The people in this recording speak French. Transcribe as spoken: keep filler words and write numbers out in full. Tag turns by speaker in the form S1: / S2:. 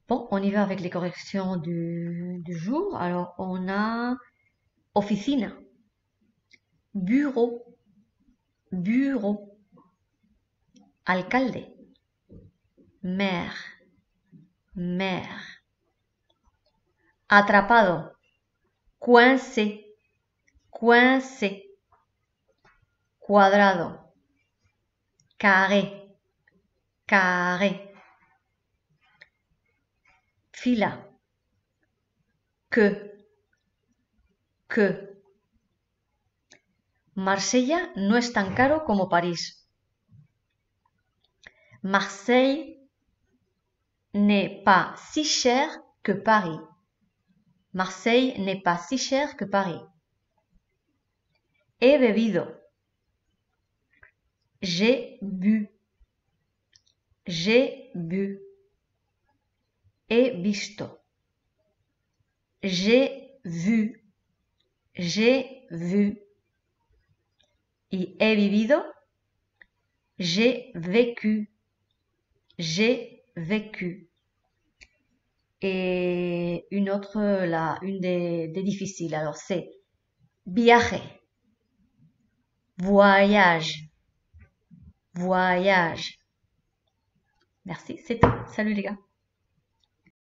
S1: Bon, on y va avec les corrections du, du jour. Alors, on a oficina, bureau, bureau, alcalde, maire, maire, atrapado, coincé, coincé, cuadrado, carré, carré, fila, que, que. Marsella no es tan caro como París. Marseille n'est pas si cher que Paris. Marseille n'est pas si cher que Paris. He bebido. J'ai bu. J'ai bu. He visto. J'ai vu. J'ai vu. Y he vivido. J'ai vécu. J'ai vécu. Et une autre, là, une des, des difficiles, alors c'est viaje, voyage, voyage. Merci, c'est tout. Salut les gars.